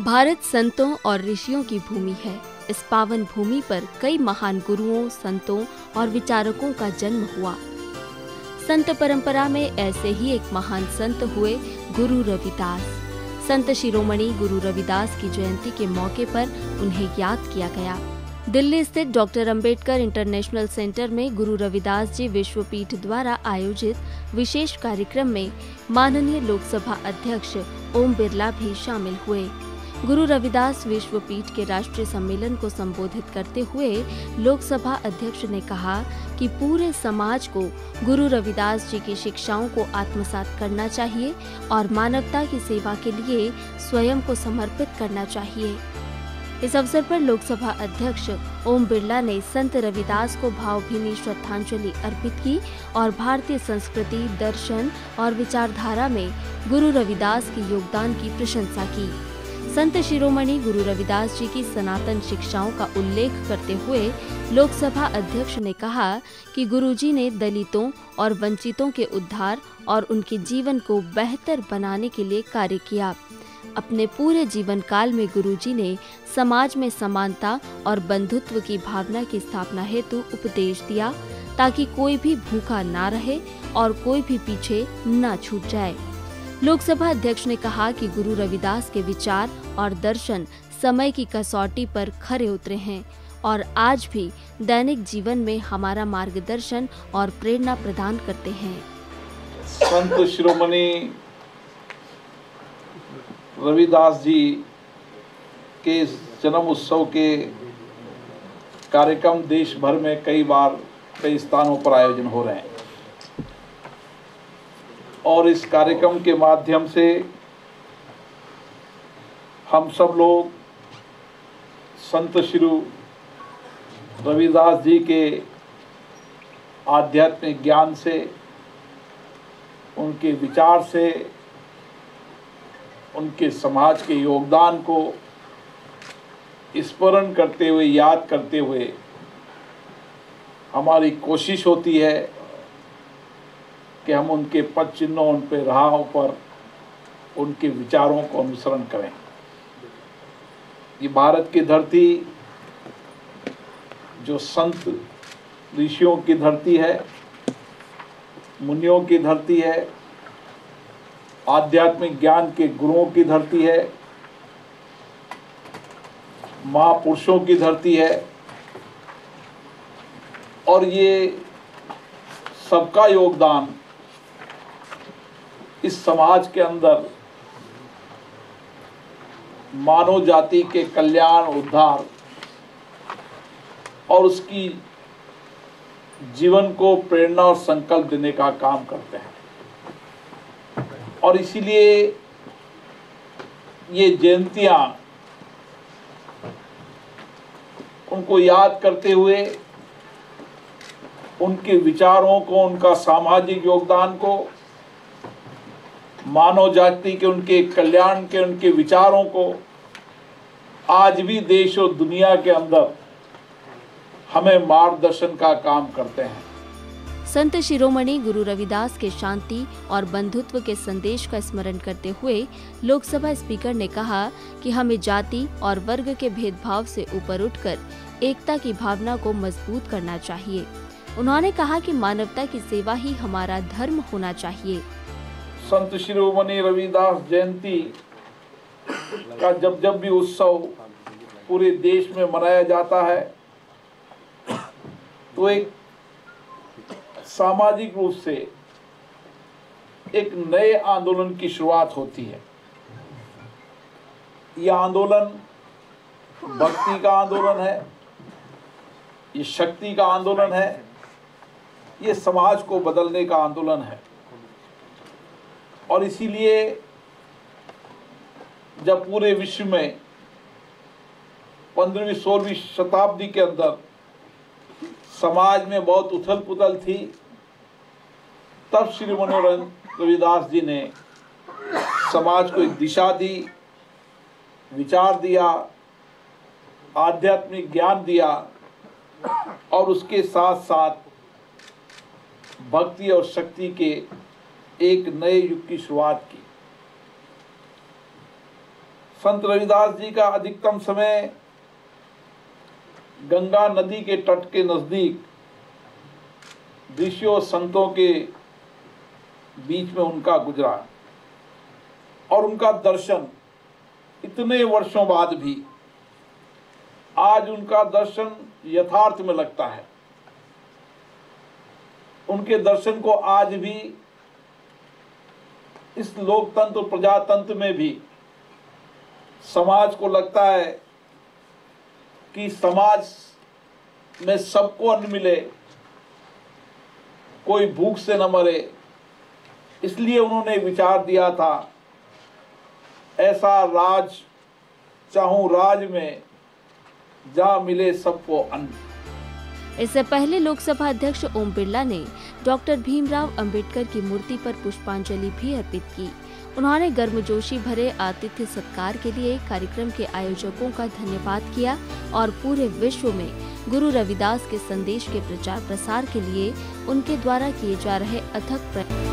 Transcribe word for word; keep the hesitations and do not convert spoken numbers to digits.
भारत संतों और ऋषियों की भूमि है। इस पावन भूमि पर कई महान गुरुओं, संतों और विचारकों का जन्म हुआ। संत परंपरा में ऐसे ही एक महान संत हुए गुरु रविदास। संत शिरोमणि गुरु रविदास की जयंती के मौके पर उन्हें याद किया गया। दिल्ली स्थित डॉक्टर अंबेडकर इंटरनेशनल सेंटर में गुरु रविदास जी विश्वपीठ द्वारा आयोजित विशेष कार्यक्रम में माननीय लोकसभा अध्यक्ष ओम बिरला भी शामिल हुए। गुरु रविदास विश्वपीठ के राष्ट्रीय सम्मेलन को संबोधित करते हुए लोकसभा अध्यक्ष ने कहा कि पूरे समाज को गुरु रविदास जी की शिक्षाओं को आत्मसात करना चाहिए और मानवता की सेवा के लिए स्वयं को समर्पित करना चाहिए। इस अवसर पर लोकसभा अध्यक्ष ओम बिरला ने संत रविदास को भावभीनी श्रद्धांजलि अर्पित की और भारतीय संस्कृति, दर्शन और विचारधारा में गुरु रविदास के योगदान की प्रशंसा की। संत शिरोमणि गुरु रविदास जी की सनातन शिक्षाओं का उल्लेख करते हुए लोकसभा अध्यक्ष ने कहा कि गुरुजी ने दलितों और वंचितों के उद्धार और उनके जीवन को बेहतर बनाने के लिए कार्य किया। अपने पूरे जीवन काल में गुरुजी ने समाज में समानता और बंधुत्व की भावना की स्थापना हेतु उपदेश दिया ताकि कोई भी भूखा ना रहे और कोई भी पीछे न छूट जाए। लोकसभा अध्यक्ष ने कहा कि गुरु रविदास के विचार और दर्शन समय की कसौटी पर खरे उतरे हैं और आज भी दैनिक जीवन में हमारा मार्गदर्शन और प्रेरणा प्रदान करते हैं। संत शिरोमणि रविदास जी के जन्म उत्सव के कार्यक्रम देश भर में कई बार कई स्थानों पर आयोजन हो रहे हैं और इस कार्यक्रम के माध्यम से हम सब लोग संत श्री रविदास जी के आध्यात्मिक ज्ञान से, उनके विचार से, उनके समाज के योगदान को स्मरण करते हुए, याद करते हुए हमारी कोशिश होती है कि हम उनके पद चिन्हों, उन पे राहों पर उनके विचारों को अनुसरण करें। ये भारत की धरती जो संत ऋषियों की धरती है, मुनियों की धरती है, आध्यात्मिक ज्ञान के गुरुओं की धरती है, महापुरुषों की धरती है और ये सबका योगदान इस समाज के अंदर मानव जाति के कल्याण, उद्धार और उसकी जीवन को प्रेरणा और संकल्प देने का काम करते हैं। और इसीलिए ये जयंतियां उनको याद करते हुए, उनके विचारों को, उनका सामाजिक योगदान को, मानव जाति के उनके कल्याण के उनके विचारों को आज भी देश और दुनिया के अंदर हमें मार्गदर्शन का काम करते हैं। संत शिरोमणि गुरु रविदास के शांति और बंधुत्व के संदेश का स्मरण करते हुए लोकसभा स्पीकर ने कहा कि हमें जाति और वर्ग के भेदभाव से ऊपर उठकर एकता की भावना को मजबूत करना चाहिए। उन्होंने कहा कि मानवता की सेवा ही हमारा धर्म होना चाहिए। संत शिरोमणि रविदास जयंती का जब जब भी उत्सव पूरे देश में मनाया जाता है तो एक सामाजिक रूप से एक नए आंदोलन की शुरुआत होती है। यह आंदोलन भक्ति का आंदोलन है, ये शक्ति का आंदोलन है, ये समाज को बदलने का आंदोलन है। और इसीलिए जब पूरे विश्व में पंद्रहवीं सोलहवीं शताब्दी के अंदर समाज में बहुत उथल पुथल थी, तब शिरोमणि रविदास जी ने समाज को एक दिशा दी, विचार दिया, आध्यात्मिक ज्ञान दिया और उसके साथ साथ भक्ति और शक्ति के एक नए युग की शुरुआत की। संत रविदास जी का अधिकतम समय गंगा नदी के तट के नजदीक ऋषियों संतों के बीच में उनका गुजरा, और उनका दर्शन इतने वर्षों बाद भी आज उनका दर्शन यथार्थ में लगता है। उनके दर्शन को आज भी इस लोकतंत्र प्रजातंत्र में भी समाज को लगता है कि समाज में सबको अन्न मिले, कोई भूख से न मरे। इसलिए उन्होंने विचार दिया था, ऐसा राज चाहूं राज में जहां मिले सबको अन्न। इससे पहले लोकसभा अध्यक्ष ओम बिरला ने डॉक्टर भीमराव अंबेडकर की मूर्ति पर पुष्पांजलि भी अर्पित की। उन्होंने गर्मजोशी भरे आतिथ्य सत्कार के लिए कार्यक्रम के आयोजकों का धन्यवाद किया और पूरे विश्व में गुरु रविदास के संदेश के प्रचार प्रसार के लिए उनके द्वारा किए जा रहे अथक प्रयास